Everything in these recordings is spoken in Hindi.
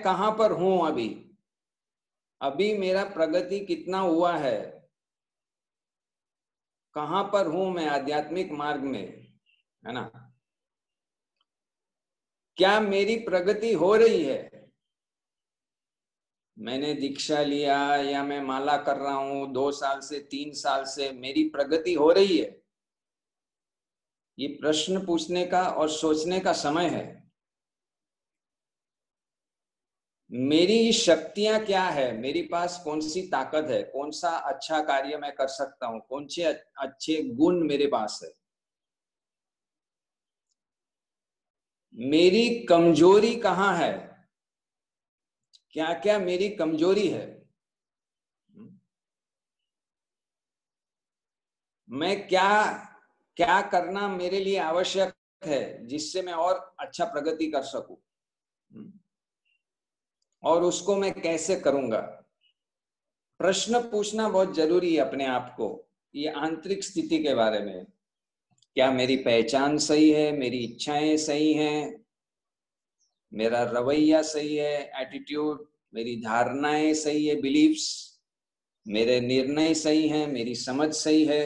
कहां पर हूं अभी, अभी मेरा प्रगति कितना हुआ है, कहां पर हूं मैं आध्यात्मिक मार्ग में, है ना। क्या मेरी प्रगति हो रही है, मैंने दीक्षा लिया या मैं माला कर रहा हूं 2 साल से 3 साल से, मेरी प्रगति हो रही है। ये प्रश्न पूछने का और सोचने का समय है। मेरी शक्तियां क्या है, मेरे पास कौन सी ताकत है, कौन सा अच्छा कार्य मैं कर सकता हूं, कौन से अच्छे गुण मेरे पास है, मेरी कमजोरी कहाँ है, क्या क्या मेरी कमजोरी है, मैं क्या क्या करना मेरे लिए आवश्यक है जिससे मैं और अच्छा प्रगति कर सकूं, और उसको मैं कैसे करूंगा। प्रश्न पूछना बहुत जरूरी है अपने आप को, ये आंतरिक स्थिति के बारे में। क्या मेरी पहचान सही है, मेरी इच्छाएं सही हैं, मेरा रवैया सही है, एटीट्यूड, मेरी धारणाएं सही है, बिलीफ्स, मेरे निर्णय सही हैं, मेरी समझ सही है।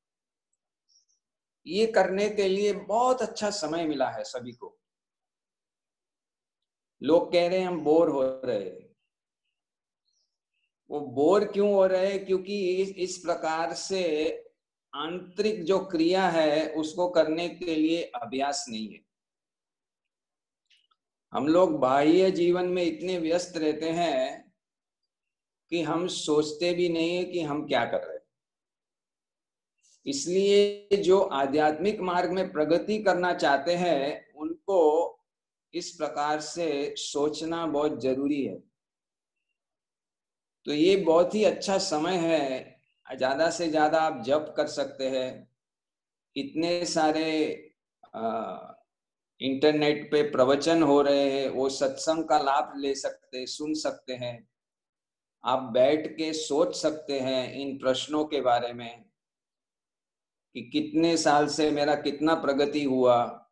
ये करने के लिए बहुत अच्छा समय मिला है सभी को। लोग कह रहे हैं हम बोर हो रहे हैं। वो बोर क्यों हो रहे हैं, क्योंकि इस प्रकार से आंतरिक जो क्रिया है उसको करने के लिए अभ्यास नहीं है। हम लोग बाह्य जीवन में इतने व्यस्त रहते हैं कि हम सोचते भी नहीं है कि हम क्या कर रहे हैं। इसलिए जो आध्यात्मिक मार्ग में प्रगति करना चाहते हैं उनको इस प्रकार से सोचना बहुत जरूरी है। तो ये बहुत ही अच्छा समय है, ज्यादा से ज्यादा आप जप कर सकते हैं। इतने सारे इंटरनेट पे प्रवचन हो रहे हैं, वो सत्संग का लाभ ले सकते, सुन सकते हैं। आप बैठ के सोच सकते हैं इन प्रश्नों के बारे में कि कितने साल से मेरा कितना प्रगति हुआ।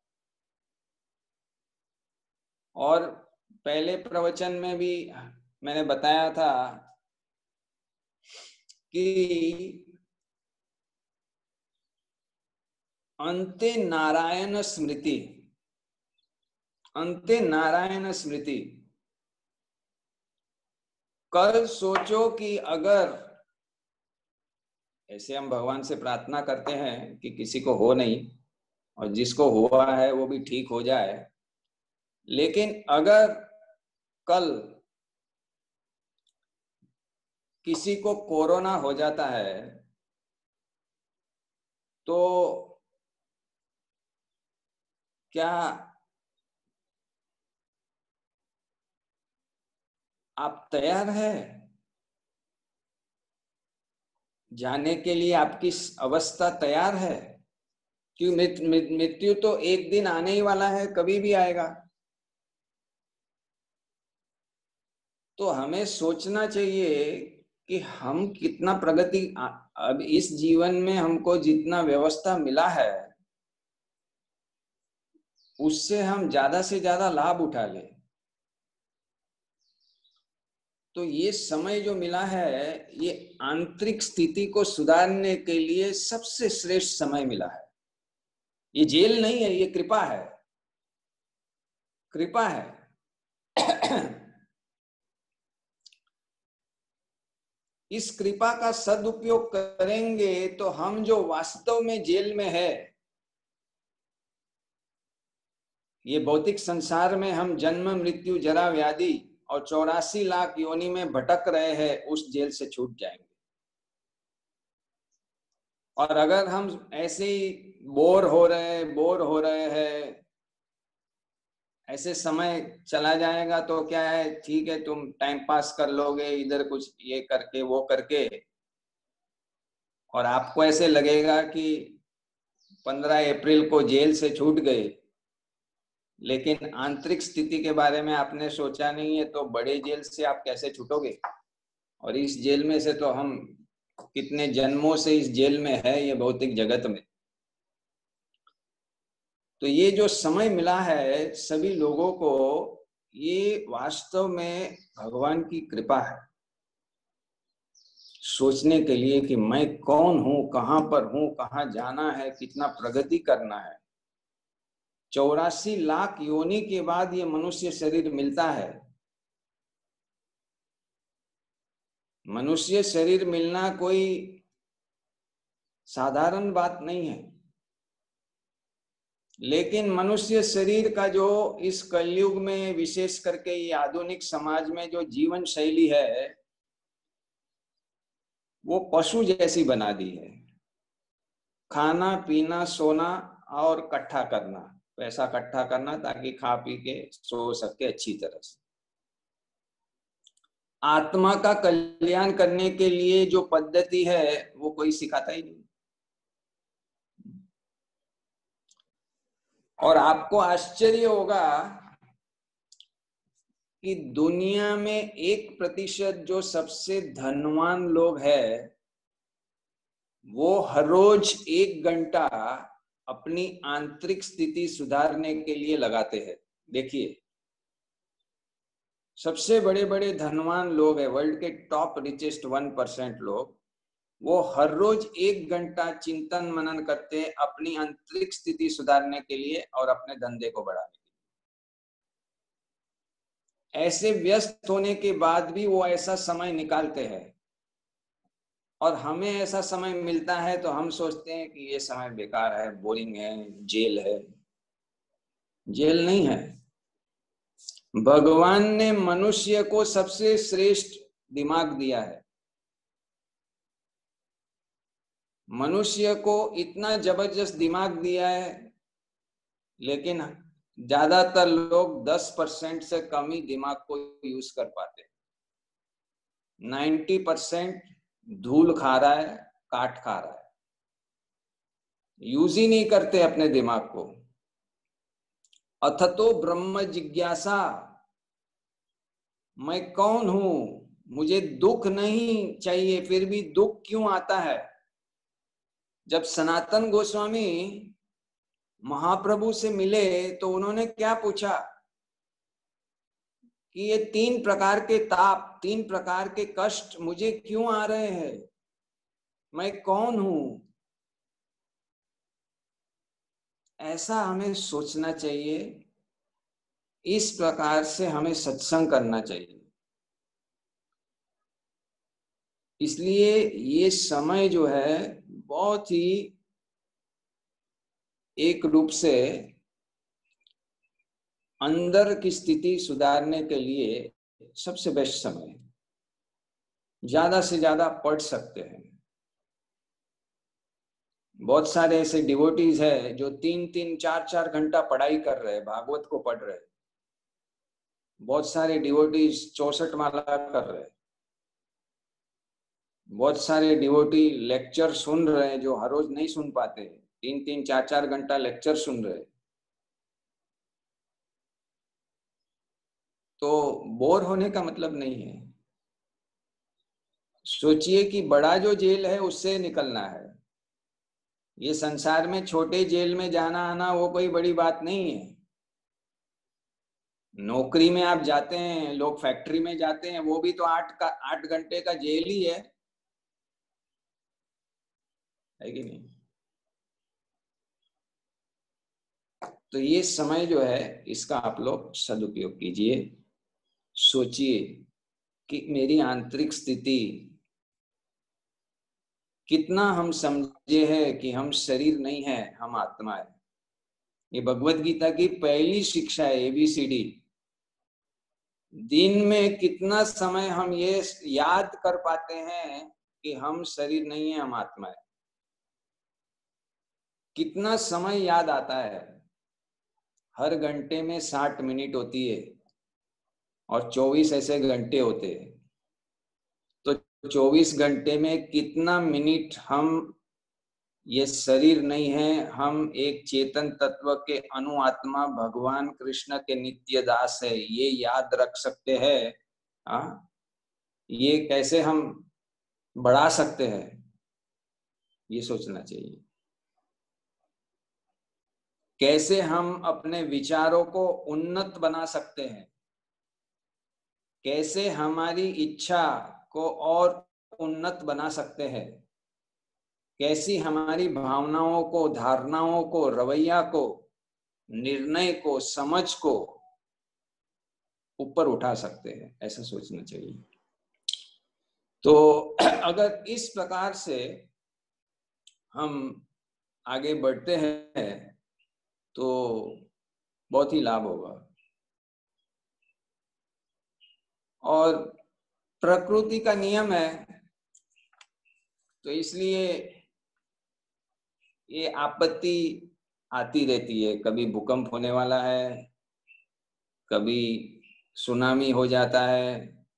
और पहले प्रवचन में भी मैंने बताया था कि अन्ते नारायण स्मृति, अन्ते नारायण स्मृति। कल सोचो कि अगर, ऐसे हम भगवान से प्रार्थना करते हैं कि किसी को हो नहीं और जिसको हुआ है वो भी ठीक हो जाए, लेकिन अगर कल किसी को कोरोना हो जाता है तो क्या आप तैयार हैं जाने के लिए? आपकी अवस्था तैयार है? क्यों, मृत्यु तो एक दिन आने ही वाला है, कभी भी आएगा। तो हमें सोचना चाहिए कि हम कितना प्रगति, अब इस जीवन में हमको जितना व्यवस्था मिला है उससे हम ज्यादा से ज्यादा लाभ उठा लें। तो ये समय जो मिला है ये आंतरिक स्थिति को सुधारने के लिए सबसे श्रेष्ठ समय मिला है। ये जेल नहीं है, ये कृपा है, कृपा है। इस कृपा का सदुपयोग करेंगे तो हम जो वास्तव में जेल में है, ये भौतिक संसार में हम जन्म मृत्यु जरा व्याधि और 84 लाख योनि में भटक रहे हैं, उस जेल से छूट जाएंगे। और अगर हम ऐसे ही बोर हो रहे हैं, ऐसे समय चला जाएगा तो क्या है, ठीक है तुम टाइम पास कर लोगे इधर कुछ ये करके वो करके, और आपको ऐसे लगेगा कि 15 अप्रैल को जेल से छूट गए, लेकिन आंतरिक स्थिति के बारे में आपने सोचा नहीं है। तो बड़े जेल से आप कैसे छूटोगे? और इस जेल में से तो हम कितने जन्मों से इस जेल में है, ये भौतिक जगत में। तो ये जो समय मिला है सभी लोगों को, ये वास्तव में भगवान की कृपा है सोचने के लिए कि मैं कौन हूं, कहां पर हूं, कहां जाना है, कितना प्रगति करना है। 84 लाख योनि के बाद ये मनुष्य शरीर मिलता है। मनुष्य शरीर मिलना कोई साधारण बात नहीं है, लेकिन मनुष्य शरीर का जो इस कलयुग में विशेष करके ये आधुनिक समाज में जो जीवन शैली है वो पशु जैसी बना दी है। खाना पीना सोना और इकट्ठा करना, पैसा इकट्ठा करना ताकि खा पी के सो सके अच्छी तरह से। आत्मा का कल्याण करने के लिए जो पद्धति है वो कोई सिखाता ही नहीं। और आपको आश्चर्य होगा कि दुनिया में 1% जो सबसे धनवान लोग हैं वो हर रोज 1 घंटा अपनी आंतरिक स्थिति सुधारने के लिए लगाते हैं। देखिए, सबसे बड़े बड़े धनवान लोग हैं, वर्ल्ड के टॉप रिचेस्ट 1% लोग, वो हर रोज 1 घंटा चिंतन मनन करते हैं अपनी आंतरिक स्थिति सुधारने के लिए और अपने धंधे को बढ़ाने के लिए। ऐसे व्यस्त होने के बाद भी वो ऐसा समय निकालते हैं, और हमें ऐसा समय मिलता है तो हम सोचते हैं कि ये समय बेकार है, बोरिंग है, जेल है। जेल नहीं है। भगवान ने मनुष्य को सबसे श्रेष्ठ दिमाग दिया है। मनुष्य को इतना जबरदस्त दिमाग दिया है, लेकिन ज्यादातर लोग 10% से कम ही दिमाग को यूज कर पाते हैं। 90% धूल खा रहा है, काट खा रहा है, यूज ही नहीं करते अपने दिमाग को। अथतो ब्रह्म जिज्ञासा, मैं कौन हूं, मुझे दुख नहीं चाहिए, फिर भी दुख क्यों आता है। जब सनातन गोस्वामी महाप्रभु से मिले तो उन्होंने क्या पूछा कि ये 3 प्रकार के ताप, 3 प्रकार के कष्ट मुझे क्यों आ रहे हैं, मैं कौन हूं। ऐसा हमें सोचना चाहिए, इस प्रकार से हमें सत्संग करना चाहिए। इसलिए ये समय जो है बहुत ही एक रूप से अंदर की स्थिति सुधारने के लिए सबसे बेस्ट समय है। ज्यादा से ज्यादा पढ़ सकते हैं। बहुत सारे ऐसे डिवोटीज है जो 3-3, 4-4 घंटा पढ़ाई कर रहे हैं, भागवत को पढ़ रहे हैं। बहुत सारे डिवोटीज 64 माला कर रहे हैं। बहुत सारे डिवोटी लेक्चर सुन रहे हैं जो हर रोज नहीं सुन पाते, 3-3, 4-4 घंटा लेक्चर सुन रहे हैं। तो बोर होने का मतलब नहीं है। सोचिए कि बड़ा जो जेल है उससे निकलना है। ये संसार में छोटे जेल में जाना आना वो कोई बड़ी बात नहीं है। नौकरी में आप जाते हैं, लोग फैक्ट्री में जाते हैं, वो भी तो 8 घंटे का जेल ही है कि नहीं। तो ये समय जो है इसका आप लोग सदुपयोग कीजिए। सोचिए कि मेरी आंतरिक स्थिति, कितना हम समझे हैं कि हम शरीर नहीं है, हम आत्मा है। ये भगवत गीता की पहली शिक्षा है, ABCD। दिन में कितना समय हम ये याद कर पाते हैं कि हम शरीर नहीं है, हम आत्मा है। कितना समय याद आता है। हर घंटे में 60 मिनट होती है और 24 ऐसे घंटे होते हैं। तो 24 घंटे में कितना मिनट हम ये शरीर नहीं है, हम एक चेतन तत्व के अनु आत्मा भगवान कृष्ण के नित्य दास है, ये याद रख सकते हैं। हाँ, ये कैसे हम बढ़ा सकते हैं, ये सोचना चाहिए। कैसे हम अपने विचारों को उन्नत बना सकते हैं, कैसे हमारी इच्छा को और उन्नत बना सकते हैं, कैसी हमारी भावनाओं को, धारणाओं को, रवैया को, निर्णय को, समझ को ऊपर उठा सकते हैं, ऐसा सोचना चाहिए। तो अगर इस प्रकार से हम आगे बढ़ते हैं तो बहुत ही लाभ होगा। और प्रकृति का नियम है, तो इसलिए ये आपत्ति आती रहती है। कभी भूकंप होने वाला है, कभी सुनामी हो जाता है,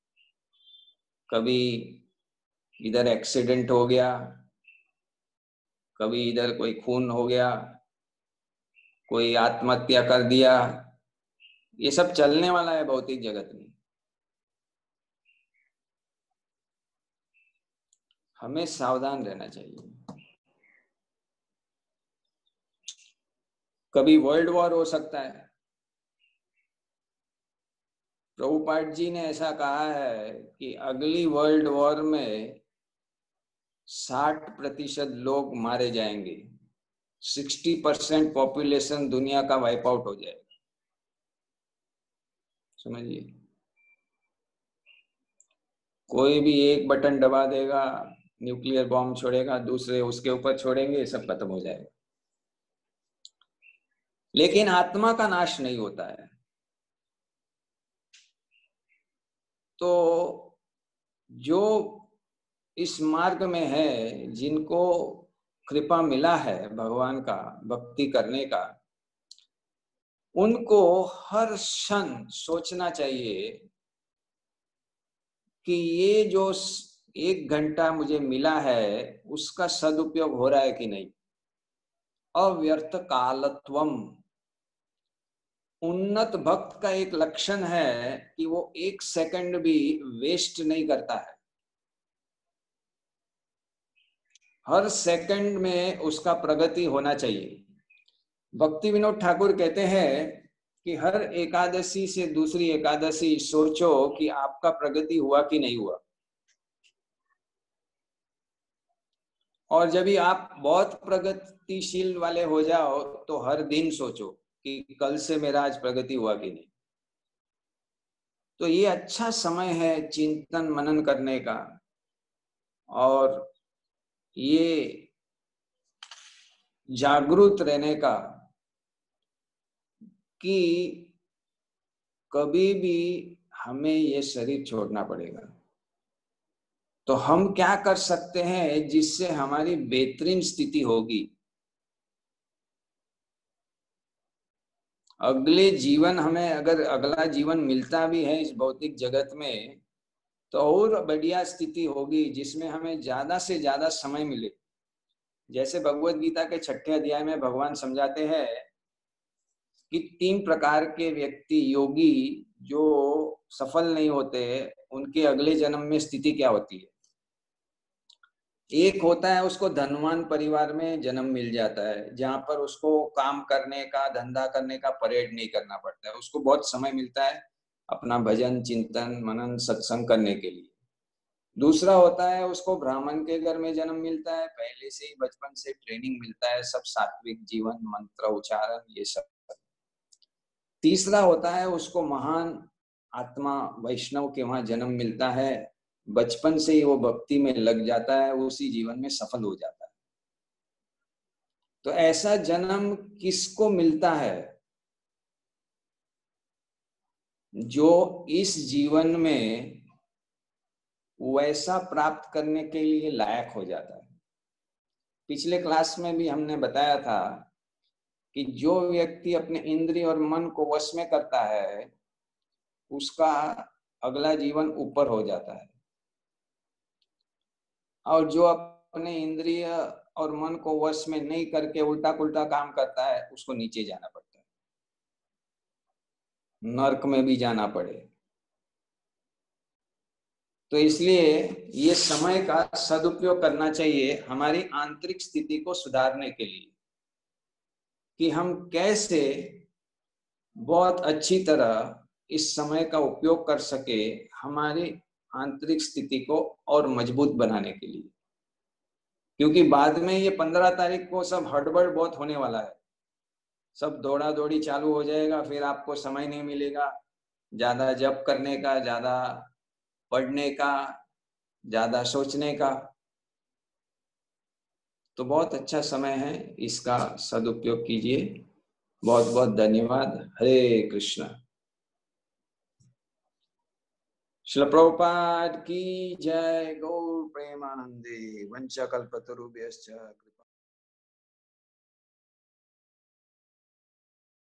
कभी इधर एक्सीडेंट हो गया, कभी इधर कोई खून हो गया, कोई आत्महत्या कर दिया। ये सब चलने वाला है भौतिक जगत में। हमें सावधान रहना चाहिए। कभी वर्ल्ड वॉर हो सकता है। प्रभुपाद जी ने ऐसा कहा है कि अगली वर्ल्ड वॉर में 60% लोग मारे जाएंगे, 60% पॉपुलेशन दुनिया का वाइप आउट हो जाएगा। समझिए, कोई भी एक बटन दबा देगा, न्यूक्लियर बॉम्ब छोड़ेगा, दूसरे उसके ऊपर छोड़ेंगे, सब खत्म हो जाएगा। लेकिन आत्मा का नाश नहीं होता है। तो जो इस मार्ग में है, जिनको कृपा मिला है भगवान का भक्ति करने का, उनको हर क्षण सोचना चाहिए कि ये जो 1 घंटा मुझे मिला है उसका सदुपयोग हो रहा है कि नहीं। अव्यर्थ कालत्वम। उन्नत भक्त का एक लक्षण है कि वो 1 सेकंड भी वेस्ट नहीं करता है। हर सेकंड में उसका प्रगति होना चाहिए। भक्ति विनोद ठाकुर कहते हैं कि हर एकादशी से दूसरी एकादशी सोचो कि आपका प्रगति हुआ कि नहीं हुआ। और जब भी आप बहुत प्रगतिशील वाले हो जाओ तो हर दिन सोचो कि कल से मेरा आज प्रगति हुआ कि नहीं। तो ये अच्छा समय है चिंतन मनन करने का, और ये जागरूक रहने का कि कभी भी हमें ये शरीर छोड़ना पड़ेगा। तो हम क्या कर सकते हैं जिससे हमारी बेहतरीन स्थिति होगी। अगले जीवन हमें, अगर अगला जीवन मिलता भी है इस भौतिक जगत में, तो और बढ़िया स्थिति होगी जिसमें हमें ज्यादा से ज्यादा समय मिले। जैसे भगवत गीता के 6ठे अध्याय में भगवान समझाते हैं कि 3 प्रकार के व्यक्ति, योगी जो सफल नहीं होते, उनके अगले जन्म में स्थिति क्या होती है। एक होता है उसको धनवान परिवार में जन्म मिल जाता है, जहां पर उसको काम करने का, धंधा करने का परेड नहीं करना पड़ता है, उसको बहुत समय मिलता है अपना भजन चिंतन मनन सत्संग करने के लिए। दूसरा होता है उसको ब्राह्मण के घर में जन्म मिलता है, पहले से ही बचपन से ट्रेनिंग मिलता है, सब सात्विक जीवन, मंत्र उच्चारण, ये सब। तीसरा होता है उसको महान आत्मा वैष्णव के वहां जन्म मिलता है, बचपन से ही वो भक्ति में लग जाता है, उसी जीवन में सफल हो जाता है। तो ऐसा जन्म किसको मिलता है? जो इस जीवन में वैसा प्राप्त करने के लिए लायक हो जाता है। पिछले क्लास में भी हमने बताया था कि जो व्यक्ति अपने इंद्रिय और मन को वश में करता है उसका अगला जीवन ऊपर हो जाता है, और जो अपने इंद्रिय और मन को वश में नहीं करके उल्टा पुल्टा काम करता है उसको नीचे जाना पड़ता है, नर्क में भी जाना पड़े। तो इसलिए ये समय का सदुपयोग करना चाहिए हमारी आंतरिक स्थिति को सुधारने के लिए, कि हम कैसे बहुत अच्छी तरह इस समय का उपयोग कर सके हमारी आंतरिक स्थिति को और मजबूत बनाने के लिए, क्योंकि बाद में ये 15 तारीख को सब हड़बड़ बहुत होने वाला है, सब दौड़ा दौड़ी चालू हो जाएगा, फिर आपको समय नहीं मिलेगा ज्यादा जप करने का, ज्यादा पढ़ने का, ज्यादा सोचने का। तो बहुत अच्छा समय है, इसका सदुपयोग कीजिए। बहुत बहुत धन्यवाद। हरे कृष्ण। श्रील प्रभुपाद की जय। गौर प्रेमानंदे। वंशकल्पतरुभ्यश्च